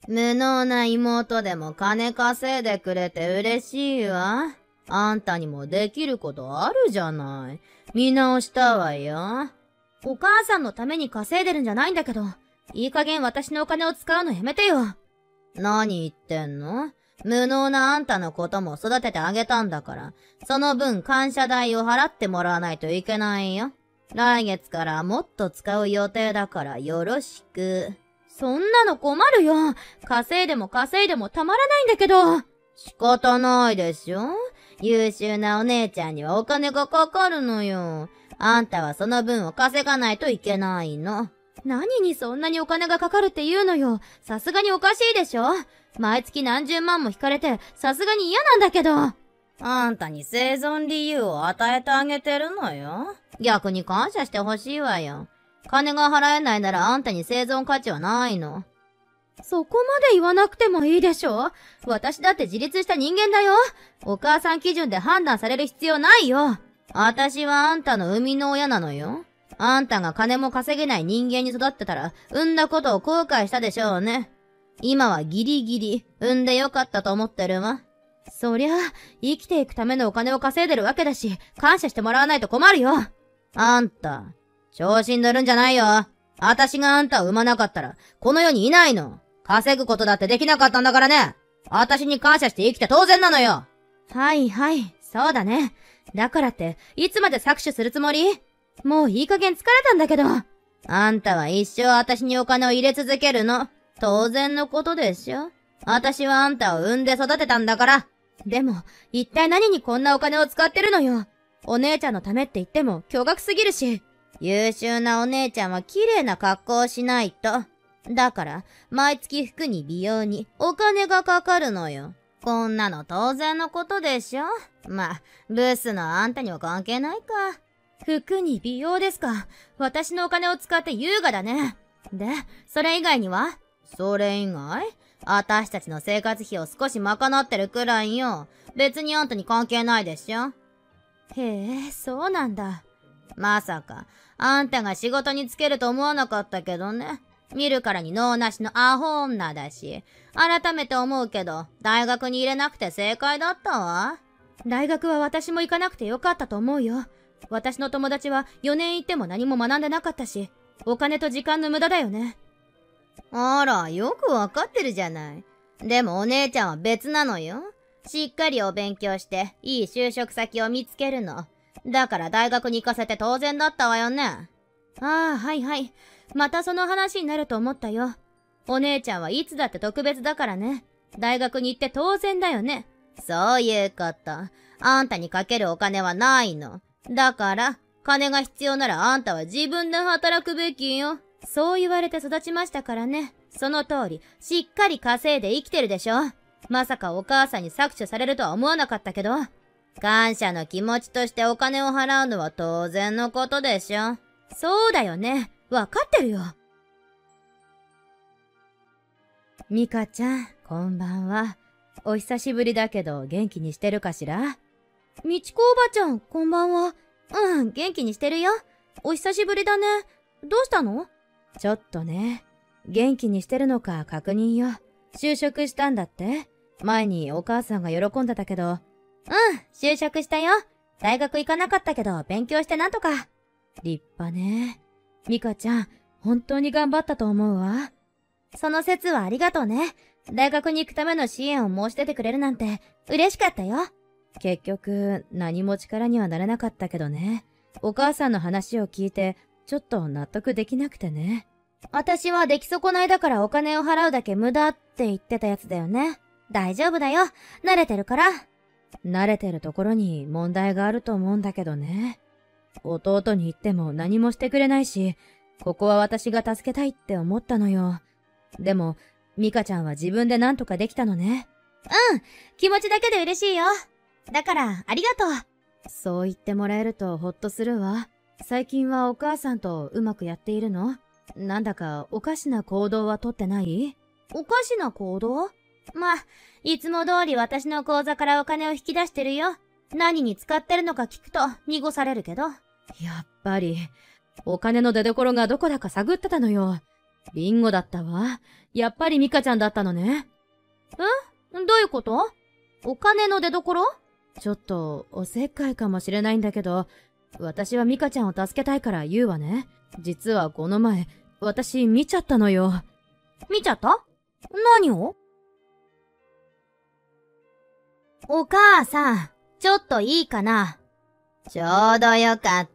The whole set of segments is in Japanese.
無能な妹でも金稼いでくれて嬉しいわ。あんたにもできることあるじゃない。見直したわよ。 お母さんのために稼いでるんじゃないんだけど、いい加減私のお金を使うのやめてよ。 何言ってんの？無能なあんたのことも育ててあげたんだから、その分感謝代を払ってもらわないといけないよ。来月からもっと使う予定だからよろしく。 そんなの困るよ。稼いでも稼いでもたまらないんだけど。 仕方ないでしょ？優秀なお姉ちゃんにはお金がかかるのよ。あんたはその分を稼がないといけないの。 何にそんなにお金がかかるって言うのよ。さすがにおかしいでしょ？毎月何十万も引かれて、さすがに嫌なんだけど。 あんたに生存理由を与えてあげてるのよ。逆に感謝してほしいわよ。金が払えないならあんたに生存価値はないの。 そこまで言わなくてもいいでしょ？私だって自立した人間だよ。お母さん基準で判断される必要ないよ。 私はあんたの生みの親なのよ。あんたが金も稼げない人間に育ってたら、産んだことを後悔したでしょうね。今はギリギリ、産んでよかったと思ってるわ。 そりゃ、生きていくためのお金を稼いでるわけだし、感謝してもらわないと困るよ。 あんた、調子に乗るんじゃないよ。私があんたを産まなかったら、この世にいないの。稼ぐことだってできなかったんだからね。私に感謝して生きて当然なのよ。 はいはい、そうだね。だからって、いつまで搾取するつもり？もういい加減疲れたんだけど。 あんたは一生私にお金を入れ続けるの。当然のことでしょ。私はあんたを産んで育てたんだから。 でも、一体何にこんなお金を使ってるのよ。お姉ちゃんのためって言っても驚愕すぎるし。 優秀なお姉ちゃんは綺麗な格好をしないと。だから、毎月服に美容にお金がかかるのよ。こんなの当然のことでしょ。まあ、ブスのあんたには関係ないか。 服に美容ですか。私のお金を使って優雅だね。で、それ以外には？ それ以外？私たちの生活費を少し賄ってるくらいよ。別にあんたに関係ないでしょ。 へえ、そうなんだ。 まさか、あんたが仕事に就けると思わなかったけどね。見るからに能なしのアホ女だし。改めて思うけど、大学に入れなくて正解だったわ。 大学は私も行かなくてよかったと思うよ。私の友達は4年行っても何も学んでなかったし、お金と時間の無駄だよね。 あら、よくわかってるじゃない。でもお姉ちゃんは別なのよ。しっかりお勉強して、いい就職先を見つけるの。だから大学に行かせて当然だったわよね。 ああ、はいはい。またその話になると思ったよ。お姉ちゃんはいつだって特別だからね。大学に行って当然だよね。 そういうこと。あんたにかけるお金はないの。だから、金が必要ならあんたは自分で働くべきよ。 そう言われて育ちましたからね。その通り、しっかり稼いで生きてるでしょ。まさかお母さんに搾取されるとは思わなかったけど。 感謝の気持ちとしてお金を払うのは当然のことでしょ。 そうだよね。わかってるよ。 ミカちゃん、こんばんは。お久しぶりだけど元気にしてるかしら？ みちこおばちゃん、こんばんは。うん、元気にしてるよ。お久しぶりだね。どうしたの？ ちょっとね。元気にしてるのか確認よ。就職したんだって？前にお母さんが喜んでたけど。 就職したよ。大学行かなかったけど勉強してなんとか。 立派ね。ミカちゃん、本当に頑張ったと思うわ。 その説はありがとうね。大学に行くための支援を申し出てくれるなんて嬉しかったよ。 結局、何も力にはなれなかったけどね。お母さんの話を聞いて、ちょっと納得できなくてね。 私は出来損ないだからお金を払うだけ無駄って言ってたやつだよね。大丈夫だよ。慣れてるから。 慣れてるところに問題があると思うんだけどね。弟に言っても何もしてくれないし、ここは私が助けたいって思ったのよ。でも、ミカちゃんは自分で何とかできたのね。 気持ちだけで嬉しいよ。だから、ありがとう。 そう言ってもらえるとほっとするわ。最近はお母さんとうまくやっているの？なんだかおかしな行動はとってない？ おかしな行動？まあ、いつも通り私の口座からお金を引き出してるよ。何に使ってるのか聞くと濁されるけど。 やっぱり、お金の出所がどこだか探ってたのよ。 ビンゴだったわ。やっぱりミカちゃんだったのね。 どういうこと？お金の出所？ ちょっと、おせっかいかもしれないんだけど、私はミカちゃんを助けたいから言うわね。実はこの前、私見ちゃったのよ。 見ちゃった？何を？お母さん、ちょっといいかな？ ちょうどよかった。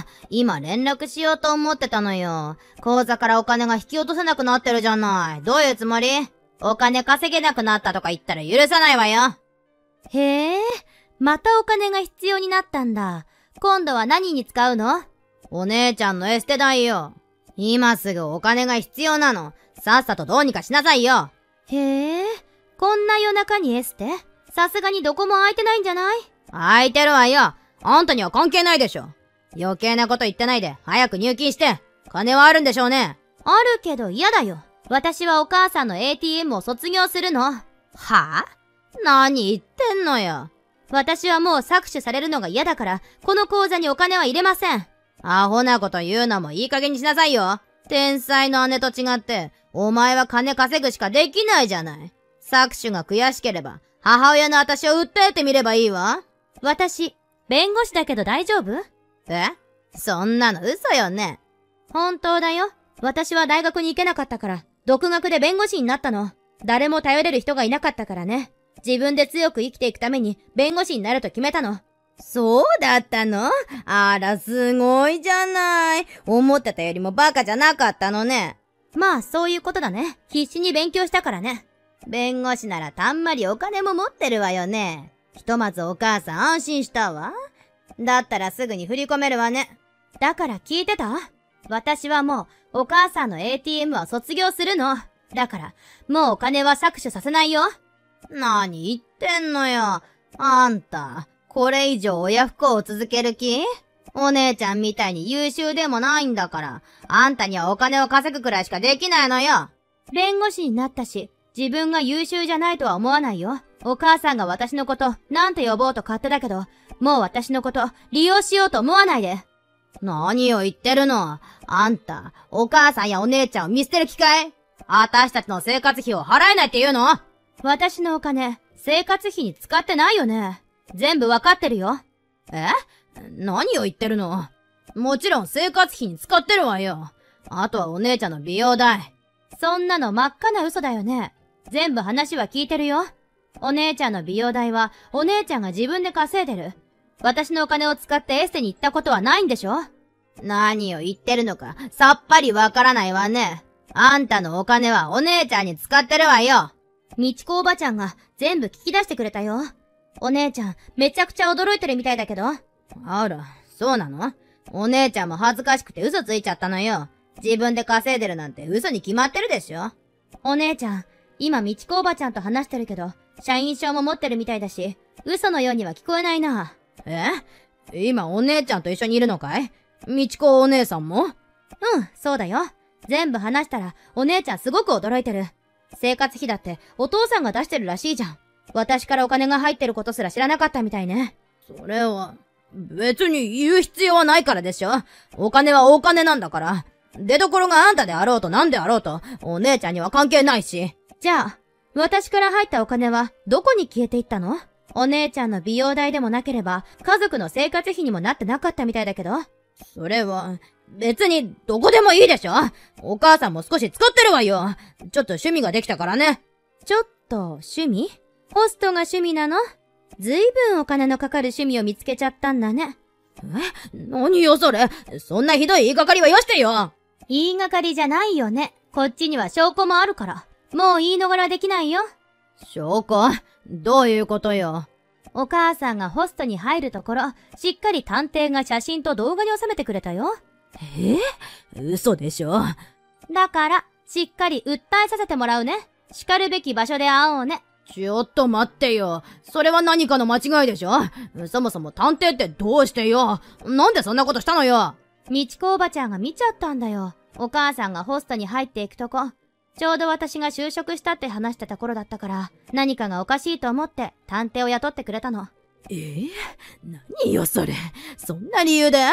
今連絡しようと思ってたのよ。口座からお金が引き落とせなくなってるじゃない。どういうつもり？お金稼げなくなったとか言ったら許さないわよ。 へえ、またお金が必要になったんだ。今度は何に使うの？ お姉ちゃんのエステ代よ。今すぐお金が必要なの。さっさとどうにかしなさいよ。 へえ、こんな夜中にエステ？さすがにどこも空いてないんじゃない？ 空いてるわよ。あんたには関係ないでしょ。余計なこと言ってないで、早く入金して。金はあるんでしょうね。 あるけど嫌だよ。私はお母さんの ATM を卒業するの。 はぁ？何言ってんのよ。 私はもう搾取されるのが嫌だから、この口座にお金は入れません。 アホなこと言うのもいい加減にしなさいよ。天才の姉と違って、お前は金稼ぐしかできないじゃない。搾取が悔しければ、母親の私を訴えてみればいいわ。 私、弁護士だけど大丈夫？ そんなの嘘よね。 本当だよ。私は大学に行けなかったから、独学で弁護士になったの。誰も頼れる人がいなかったからね。自分で強く生きていくために弁護士になると決めたの。 そうだったの？あら、すごいじゃない。思ってたよりもバカじゃなかったのね。 まあ、そういうことだね。必死に勉強したからね。 弁護士ならたんまりお金も持ってるわよね。ひとまずお母さん安心したわ。だったらすぐに振り込めるわね。 だから聞いてた？私はもうお母さんの ATM は卒業するの。だから、もうお金は搾取させないよ。 何言ってんのよ。あんた、これ以上親不孝を続ける気？お姉ちゃんみたいに優秀でもないんだから、あんたにはお金を稼ぐくらいしかできないのよ。 弁護士になったし、自分が優秀じゃないとは思わないよ。お母さんが私のこと、なんて呼ぼうと勝手だけど、もう私のこと、利用しようと思わないで。 何を言ってるの？あんた、お母さんやお姉ちゃんを見捨てる気かい？私たちの生活費を払えないって言うの？ 私のお金、生活費に使ってないよね。全部わかってるよ。 何を言ってるの？もちろん生活費に使ってるわよ。あとはお姉ちゃんの美容代。 そんなの真っ赤な嘘だよね。全部話は聞いてるよ。お姉ちゃんの美容代はお姉ちゃんが自分で稼いでる。私のお金を使ってエステに行ったことはないんでしょ？ 何を言ってるのかさっぱりわからないわね。あんたのお金はお姉ちゃんに使ってるわよ。 みちこおばちゃんが全部聞き出してくれたよ。お姉ちゃんめちゃくちゃ驚いてるみたいだけど。 あら、そうなの？お姉ちゃんも恥ずかしくて嘘ついちゃったのよ。自分で稼いでるなんて嘘に決まってるでしょ。 お姉ちゃん、今みちこおばちゃんと話してるけど、社員証も持ってるみたいだし、嘘のようには聞こえないな。 今お姉ちゃんと一緒にいるのかい？みちこお姉さんも？ そうだよ。全部話したらお姉ちゃんすごく驚いてる。生活費だってお父さんが出してるらしいじゃん。私からお金が入ってることすら知らなかったみたいね。 それは、別に言う必要はないからでしょ。お金はお金なんだから。出所があんたであろうとなんであろうと、お姉ちゃんには関係ないし。 じゃあ、私から入ったお金はどこに消えていったの？お姉ちゃんの美容代でもなければ、家族の生活費にもなってなかったみたいだけど。 それは、別にどこでもいいでしょ。お母さんも少し使ってるわよ。ちょっと趣味ができたからね。 ちょっと趣味？ホストが趣味なの？ずいぶんお金のかかる趣味を見つけちゃったんだね。 何よそれ。そんなひどい言いがかりはよしてよ。 言いがかりじゃないよね。こっちには証拠もあるから。もう言い逃れできないよ。 証拠？どういうことよ。 お母さんがホストに入るところ、しっかり探偵が写真と動画に収めてくれたよ。 嘘でしょ。 だから、しっかり訴えさせてもらうね。叱るべき場所で会おうね。 ちょっと待ってよ。それは何かの間違いでしょ。そもそも探偵ってどうしてよ。なんでそんなことしたのよ。 みちこおばちゃんが見ちゃったんだよ。お母さんがホストに入っていくとこ。ちょうど私が就職したって話してた頃だったから、何かがおかしいと思って探偵を雇ってくれたの。 何よそれ。そんな理由で？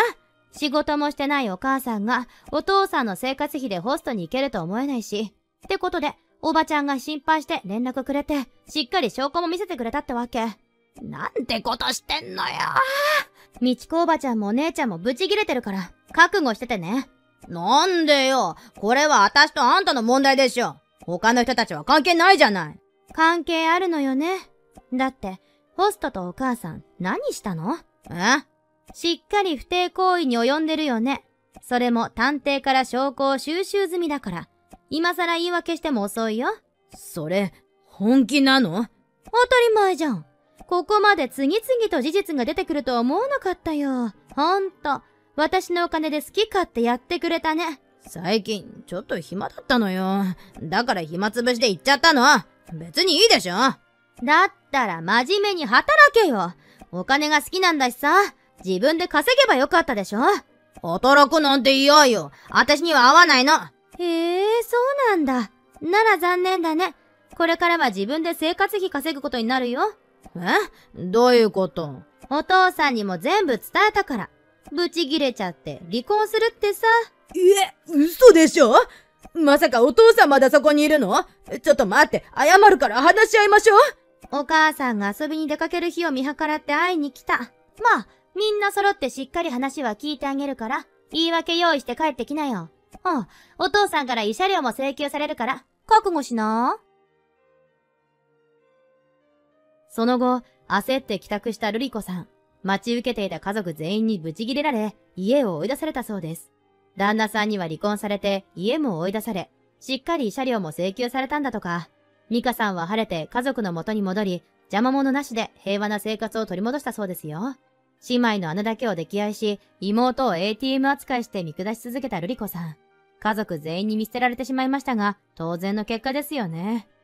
仕事もしてないお母さんがお父さんの生活費でホストに行けると思えないし。ってことで、おばちゃんが心配して連絡くれて、しっかり証拠も見せてくれたってわけ。 なんてことしてんのよ。 みちこおばちゃんもお姉ちゃんもブチギレてるから、覚悟しててね。 なんでよ。これは私とあんたの問題でしょ。他の人たちは関係ないじゃない。 関係あるのよね。だって、ホストとお母さん、何したの？しっかり不貞行為に及んでるよね。それも探偵から証拠を収集済みだから、今更言い訳しても遅いよ。 それ、本気なの？ 当たり前じゃん。ここまで次々と事実が出てくるとは思わなかったよ。ほんと、私のお金で好き勝手やってくれたね。 最近、ちょっと暇だったのよ。だから暇つぶしで行っちゃったの。別にいいでしょ。 だったら真面目に働けよ。お金が好きなんだしさ。自分で稼げばよかったでしょ。 働くなんて嫌よ。私には合わないの。 へえ、そうなんだ。なら残念だね。これからは自分で生活費稼ぐことになるよ。 どういうこと？ お父さんにも全部伝えたから。ブチギレちゃって離婚するってさ。 嘘でしょ？まさかお父さんまだそこにいるの？ちょっと待って、謝るから話し合いましょう。 お母さんが遊びに出かける日を見計らって会いに来た。まあ、みんな揃ってしっかり話は聞いてあげるから、言い訳用意して帰ってきなよ。お父さんから慰謝料も請求されるから、覚悟しな。その後、焦って帰宅したルリ子さん。待ち受けていた家族全員にブチギレられ、家を追い出されたそうです。旦那さんには離婚されて、家も追い出され、しっかり慰謝料も請求されたんだとか。ミカさんは晴れて家族の元に戻り、邪魔者なしで平和な生活を取り戻したそうですよ。姉妹の姉だけを溺愛し、妹を ATM 扱いして見下し続けたルリ子さん。家族全員に見捨てられてしまいましたが、当然の結果ですよね。